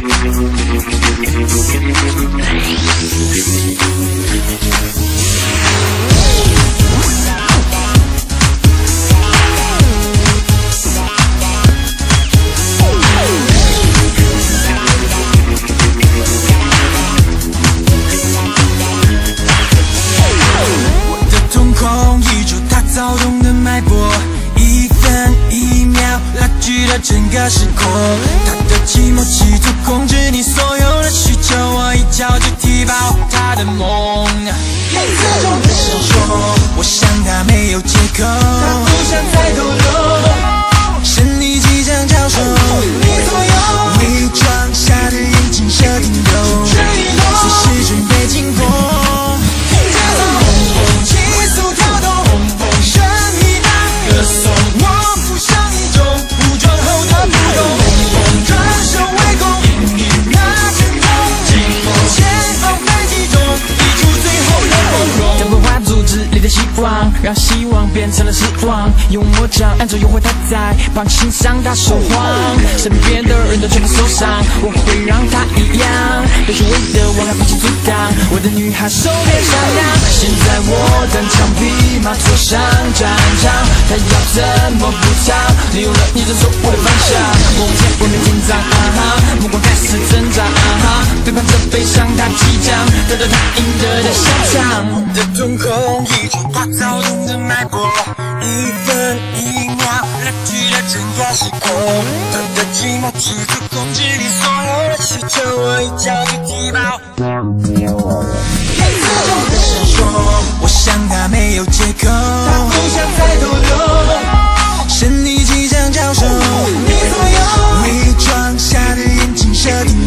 躁动的脉搏，一分一秒拉锯了整个时空。他的寂寞企图控制你所有的需求，我一脚就踢爆他的梦。自重的闪烁，我想他没有借口，他不想再逗留，身体即将交手，你左右伪装下的眼睛设定流，随时准备进攻。我浮上一种武装后的不动，转身围攻，那拳头，前方反击中，逼出最后的光荣。将文化组织里的希望，让希望变成了失望。用魔杖按住诱惑他在旁欣赏他说谎，身边的人都全部受伤，我会让他一样，被所谓的我还不起阻挡。我的女孩手边上扬，现在我单枪匹马坐上战场，他要怎么补偿？利用了你这错误的方向，我们前不能紧张啊哈，目光开始挣扎啊哈，背叛着悲伤，他即将得到他应得的下场。我的瞳孔一种大躁动的脉搏，一分一秒拉锯了整个时空。他的寂寞企图控制你所有的需求，我一脚就踢爆。自重的闪烁，我想他没有借口，他不想再逗留，身体即将交手，你左右伪装下的眼睛设定。